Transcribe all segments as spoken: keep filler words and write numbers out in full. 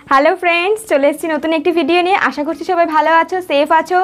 Hello friends, চলে এসেছি নতুন একটি ভিডিও নিয়ে। আশা করছি সবাই ভালো আছো, সেফ আছো,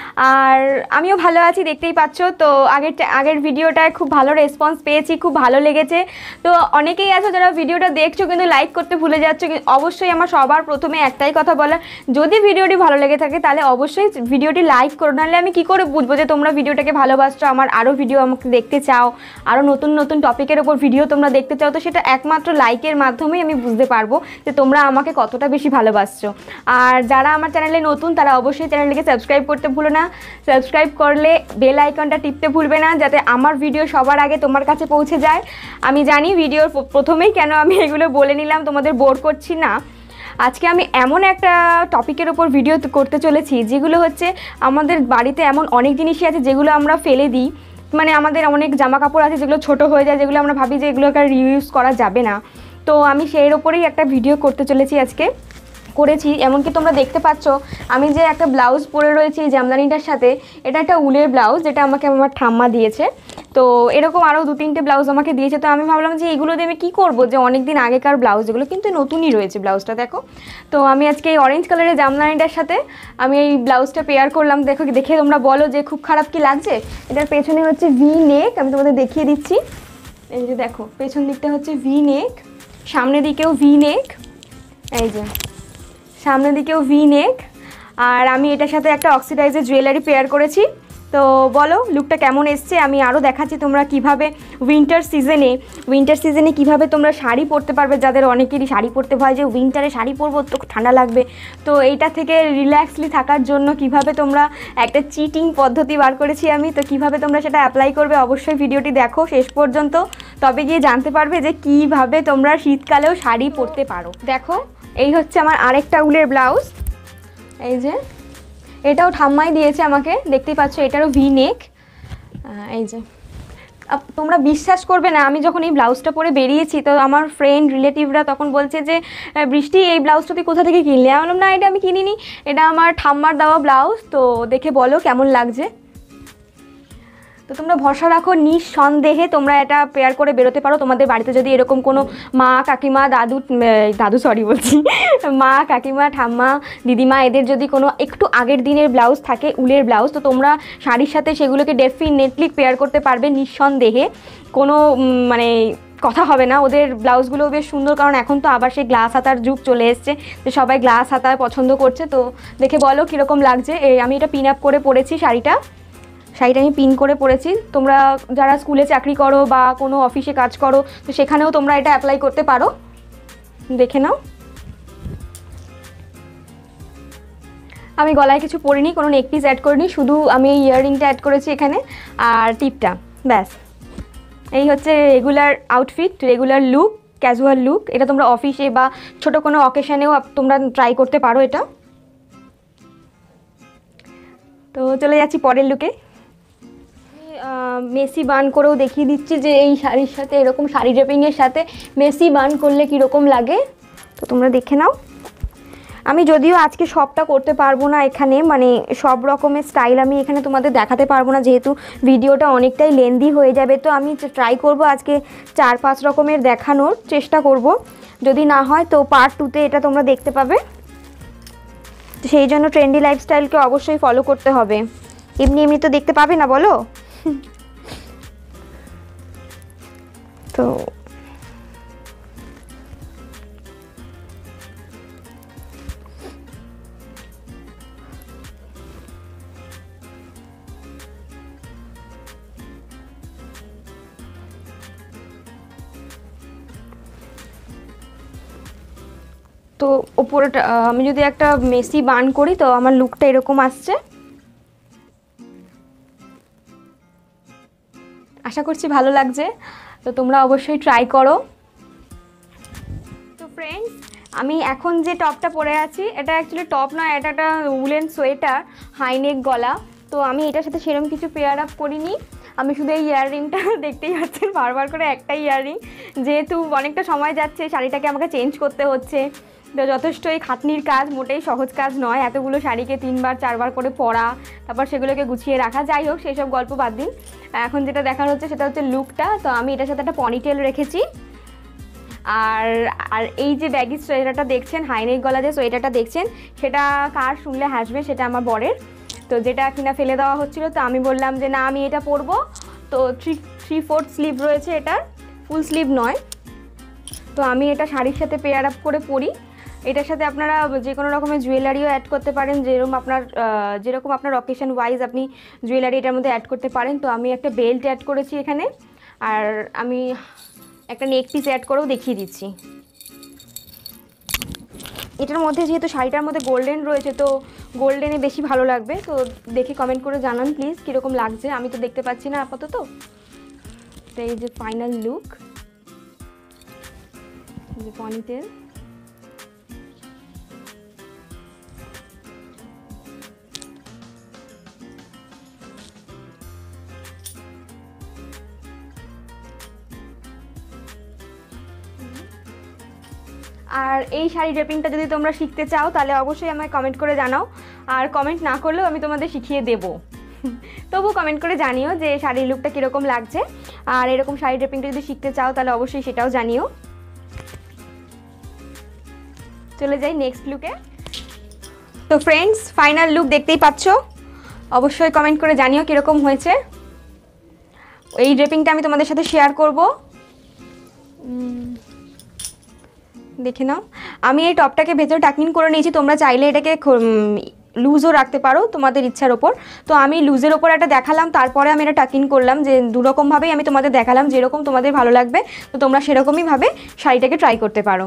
আর আমিও ভালো আছি। দেখতেই পাচ্ছ তো আগের আগের ভিডিওটায় খুব ভালো রেসপন্স পেয়েছি, খুব ভালো লেগেছে। তো অনেকেই আছো যারা ভিডিওটা দেখছো কিন্তু লাইক করতে ভুলে যাচ্ছ। অবশ্যই আমার সবার প্রথমে একটাই কথা বলার, যদি ভিডিওটি ভালো লেগে থাকে তাহলে অবশ্যই ভিডিওটি লাইক করো, নাহলে আমি কী করে বুঝবো যে তোমরা ভিডিওটাকে ভালোবাসছো, আমার আরও ভিডিও আমাকে দেখতে চাও, আরও নতুন নতুন টপিকের ওপর ভিডিও তোমরা দেখতে চাও। তো সেটা একমাত্র লাইকের মাধ্যমেই আমি বুঝতে পারবো যে তোমরা আমাকে কতটা বেশি ভালোবাসছো। আর যারা আমার চ্যানেলে নতুন তারা অবশ্যই চ্যানেলটিকে সাবস্ক্রাইব করতে ভুলো না। সাবস্ক্রাইব করলে বেল আইকনটা টিপতে ভুলবে না, যাতে আমার ভিডিও সবার আগে তোমার কাছে পৌঁছে যায়। আমি জানি ভিডিওর প্রথমেই কেন আমি এগুলো বলে নিলাম, তোমাদের বোর করছি না। আজকে আমি এমন একটা টপিকের ওপর ভিডিও করতে চলেছি যেগুলো হচ্ছে আমাদের বাড়িতে এমন অনেক জিনিসই আছে যেগুলো আমরা ফেলে দিই। মানে আমাদের অনেক জামা কাপড় আছে যেগুলো ছোট হয়ে যায়, যেগুলো আমরা ভাবি যে এগুলোকে আর রিউজ করা যাবে না। তো আমি সেই ওপরেই একটা ভিডিও করতে চলেছি আজকে, করেছি। এমনকি তোমরা দেখতে পাচ্ছ আমি যে একটা ব্লাউজ পরে রয়েছি এই জামদানিটার সাথে, এটা একটা উলের ব্লাউজ যেটা আমাকে আমার ঠাম্মা দিয়েছে। তো এরকম আরও দু তিনটে ব্লাউজ আমাকে দিয়েছে। তো আমি ভাবলাম যে এগুলো দিয়ে আমি কী করবো, যে অনেক দিন আগেকার ব্লাউজ এগুলো, কিন্তু নতুনই রয়েছে ব্লাউজটা, দেখো। তো আমি আজকে এই অরেঞ্জ কালারের জামদানিটার সাথে আমি এই ব্লাউজটা পেয়ার করলাম। দেখো, দেখে তোমরা বলো যে খুব খারাপ কি লাগছে। এটার পেছনে হচ্ছে ভি নেক, আমি তোমাদের দেখিয়ে দিচ্ছি। এই যে দেখো, পেছন দিকটা হচ্ছে ভি নেক, সামনের দিকেও ভি নেক, এই যে সামনের দিকেও ভি নেক। আর আমি এটার সাথে একটা অক্সিডাইজের জুয়েলারি পেয়ার করেছি। তো বলো লুকটা কেমন এসছে। আমি আরও দেখাচ্ছি তোমরা কিভাবে উইন্টার সিজনে উইন্টার সিজনে কিভাবে তোমরা শাড়ি পরতে পারবে। যাদের অনেকেরই শাড়ি পরতে ভয় যে উইন্টারে শাড়ি পরবো তো ঠান্ডা লাগবে, তো এইটা থেকে রিল্যাক্সলি থাকার জন্য কিভাবে তোমরা একটা চিটিং পদ্ধতি বার করেছি আমি। তো কিভাবে তোমরা সেটা অ্যাপ্লাই করবে অবশ্যই ভিডিওটি দেখো শেষ পর্যন্ত, তবে গিয়ে জানতে পারবে যে কিভাবে তোমরা শীতকালেও শাড়ি পরতে পারো। দেখো, এই হচ্ছে আমার আরেকটা উলের ব্লাউজ, এই যে এটাও ঠাম্মাই দিয়েছে আমাকে, দেখতেই পাচ্ছ এটারও ভি নেক। এই যে তোমরা বিশ্বাস করবে না, আমি যখন এই ব্লাউজটা পরে বেরিয়েছি তো আমার ফ্রেন্ড রিলেটিভরা তখন বলছে যে বৃষ্টি এই ব্লাউজটা তুই কোথা থেকে কিনলে। আমি বললাম না, এটা আমি কিনিনি, এটা আমার ঠাম্মার দেওয়া ব্লাউজ। তো দেখে বলো কেমন লাগছে। তো তোমরা ভরসা রাখো, নিঃসন্দেহে তোমরা এটা পেয়ার করে বেরোতে পারো। তোমাদের বাড়িতে যদি এরকম কোনো মা কাকিমা দাদু দাদু সরি বলছি মা কাকিমা ঠাম্মা দিদিমা এদের যদি কোনো একটু আগের দিনের ব্লাউজ থাকে উলের ব্লাউজ, তো তোমরা শাড়ির সাথে সেগুলোকে ডেফিনেটলি পেয়ার করতে পারবে নিঃসন্দেহে। কোনো মানে কথা হবে না, ওদের ব্লাউজগুলো বেশ সুন্দর, কারণ এখন তো আবার সেই গ্লাস হাতার যুগ চলে এসছে, তো সবাই গ্লাস হাতায় পছন্দ করছে। তো দেখে বলো কীরকম লাগছে। আমি এটা পিন আপ করে পরেছি শাড়িটা শাড়িটা আমি পিন করে পরেছি। তোমরা যারা স্কুলে চাকরি করো বা কোনো অফিসে কাজ করো তো সেখানেও তোমরা এটা অ্যাপ্লাই করতে পারো। দেখে নাও, আমি গলায় কিছু পরিনি, কোনো নেক পিস অ্যাড করিনি, শুধু আমি এই ইয়াররিংটা অ্যাড করেছি এখানে আর টিপটা, ব্যাস। এই হচ্ছে regular outfit, regular look, casual look. এটা তোমরা অফিসে বা ছোট কোনো অকেশনেও তোমরা ট্রাই করতে পারো এটা। তো চলে যাচ্ছি পরের লুকে। মেসি বান করেও দেখিয়ে দিচ্ছি যে এই শাড়ির সাথে এরকম শাড়ি ড্রেপিংয়ের সাথে মেসি বান করলে কীরকম লাগে, তো তোমরা দেখে নাও। আমি যদিও আজকে সবটা করতে পারবো না এখানে, মানে সব রকমের স্টাইল আমি এখানে তোমাদের দেখাতে পারবো না, যেহেতু ভিডিওটা অনেকটাই লেন্দি হয়ে যাবে। তো আমি ট্রাই করব আজকে চার পাঁচ রকমের দেখানোর চেষ্টা করব, যদি না হয় তো পার্ট টুতে এটা তোমরা দেখতে পাবে। সেই জন্য ট্রেন্ডি লাইফস্টাইলকে অবশ্যই ফলো করতে হবে, এমনি এমনি তো দেখতে পাবে না বলো। তো তো ওপরটা আমি যদি একটা মেসি বান করি তো আমার লুকটা এরকম আসছে। আশা করছি ভালো লাগছে, তো তোমরা অবশ্যই ট্রাই করো। তো ফ্রেন্ডস, আমি এখন যে টপটা পরে আছি এটা অ্যাকচুয়ালি টপ নয়, এটা একটা উলেন সোয়েটার, হাইনেক গলা। তো আমি এটার সাথে সেরকম কিছু পেয়ার আপ করিনি, আমি শুধু এই ইয়াররিংটা দেখতেই পাচ্ছেন বারবার করে একটাই ইয়াররিং, যেহেতু অনেকটা সময় যাচ্ছে শাড়িটাকে আমাকে চেঞ্জ করতে হচ্ছে। তো যথেষ্টই খাটনির কাজ, মোটেই সহজ কাজ নয় এতগুলো শাড়িকে তিনবার চারবার করে পরা, তারপর সেগুলোকে গুছিয়ে রাখা। যাই হোক, সেই সব গল্প বাদ দিন, এখন যেটা দেখার হচ্ছে সেটা হচ্ছে লুকটা। তো আমি এটার সাথে একটা পনিটেল রেখেছি, আর আর এই যে ব্যাগি সোয়েটারটা দেখছেন, হাইনেক গলা যে সোয়েটারটা দেখছেন, সেটা কার শুনলে হাসবে, সেটা আমার বরের। তো যেটা কিনা ফেলে দেওয়া হচ্ছিলো, তো আমি বললাম যে না আমি এটা পরবো। তো থ্রি থ্রি ফোর্থ স্লিভ রয়েছে, এটার ফুল স্লিভ নয়। তো আমি এটা শাড়ির সাথে পেয়ার আপ করে পরি। এটার সাথে আপনারা যে কোনো রকমের জুয়েলারিও অ্যাড করতে পারেন, যেরকম আপনার যেরকম আপনার অকেশন ওয়াইজ আপনি জুয়েলারি এটার মধ্যে অ্যাড করতে পারেন। তো আমি একটা বেল্ট অ্যাড করেছি এখানে, আর আমি একটা নেক পিস অ্যাড করেও দেখিয়ে দিচ্ছি। এটার মধ্যে যেহেতু শাড়িটার মধ্যে গোল্ডেন রয়েছে, তো গোল্ডেনে বেশি ভালো লাগবে। তো দেখে কমেন্ট করে জানান প্লিজ কীরকম লাগছে, আমি তো দেখতে পাচ্ছি না আপাতত। তো এই যে ফাইনাল লুক, যে পনিটেল। আর এই শাড়ি ড্রেপিংটা যদি তোমরা শিখতে চাও তাহলে অবশ্যই আমায় কমেন্ট করে জানাও, আর কমেন্ট না করলেও আমি তোমাদের শিখিয়ে দেবো। তবু কমেন্ট করে জানিও যে শাড়ির লুকটা কীরকম লাগছে। আর এরকম শাড়ি ড্রেপিংটা যদি শিখতে চাও তাহলে অবশ্যই সেটাও জানিও। চলে যাই নেক্সট লুকে। তো ফ্রেন্ডস, ফাইনাল লুক দেখতেই পাচ্ছ, অবশ্যই কমেন্ট করে জানিও কীরকম হয়েছে। এই ড্রেপিংটা আমি তোমাদের সাথে শেয়ার করব, দেখে নাও। আমি এই টপটাকে ভেতরে টাকিং করে নিয়েছি, তোমরা চাইলে এটাকে লুজও রাখতে পারো তোমাদের ইচ্ছার ওপর। তো আমি লুজের ওপর একটা দেখালাম, তারপরে আমি এটা টাকিং করলাম, যে দুরকমভাবেই আমি তোমাদের দেখালাম, যেরকম তোমাদের ভালো লাগবে তো তোমরা সেরকমইভাবে শাড়িটাকে ট্রাই করতে পারো।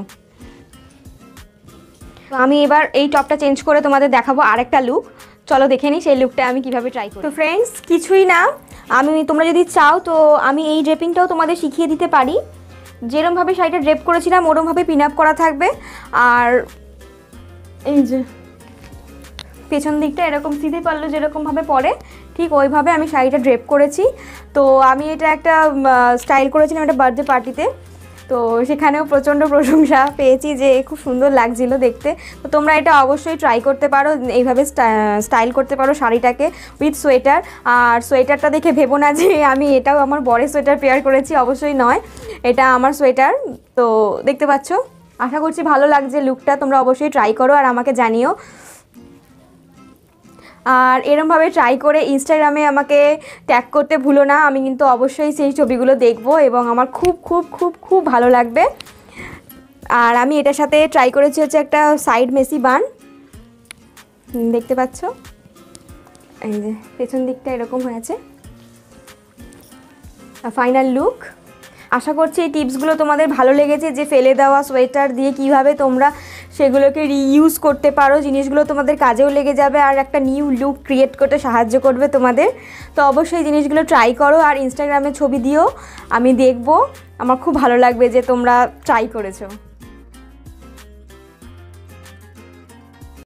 তো আমি এবার এই টপটা চেঞ্জ করে তোমাদের দেখাবো আরেকটা লুক। চলো দেখে নিই সেই লুকটা আমি কিভাবে ট্রাই করি। তো ফ্রেন্ডস, কিছুই না, আমি তোমরা যদি চাও তো আমি এই ড্রেপিংটাও তোমাদের শিখিয়ে দিতে পারি। যেরমভাবে শাড়িটা ড্রেপ করেছিলাম ওরমভাবে পিন আপ করা থাকবে, আর এই যে পেছন দিকটা এরকম সিধে পাল্লু যেরকমভাবে পরে ঠিক ওইভাবে আমি শাড়িটা ড্রেপ করেছি। তো আমি এটা একটা স্টাইল করেছিলাম একটা বার্থডে পার্টিতে, তো সেখানেও প্রচণ্ড প্রশংসা পেয়েছি যে খুব সুন্দর লাগছিল দেখতে। তো তোমরা এটা অবশ্যই ট্রাই করতে পারো, এইভাবে স্টাইল করতে পারো শাড়িটাকে উইথ সোয়েটার। আর সোয়েটারটা দেখে ভেবো না যে আমি এটাও আমার বরের সোয়েটার পেয়ার করেছি, অবশ্যই নয়, এটা আমার সোয়েটার। তো দেখতে পাচ্ছ, আশা করছি ভালো লাগছে লুকটা, তোমরা অবশ্যই ট্রাই করো আর আমাকে জানিও। আর এরমভাবে ট্রাই করে ইনস্টাগ্রামে আমাকে ট্যাগ করতে ভুলো না, আমি কিন্তু অবশ্যই সেই ছবিগুলো দেখব এবং আমার খুব খুব খুব খুব ভালো লাগবে। আর আমি এটার সাথে ট্রাই করেছি হচ্ছে একটা সাইড মেসি বান, দেখতে পাচ্ছ, এই যে পেছন দিকটা এরকম হয়েছে। ফাইনাল লুক, আশা করছি এই টিপসগুলো তোমাদের ভালো লেগেছে, যে ফেলে দেওয়া সোয়েটার দিয়ে কিভাবে তোমরা সেগুলোকে রিইউজ করতে পারো, জিনিসগুলো তোমাদের কাজেও লেগে যাবে আর একটা নিউ লুক ক্রিয়েট করতে সাহায্য করবে তোমাদের। তো অবশ্যই জিনিসগুলো ট্রাই করো আর ইনস্টাগ্রামে ছবি দিও, আমি দেখব, আমার খুব ভালো লাগবে যে তোমরা ট্রাই করেছো।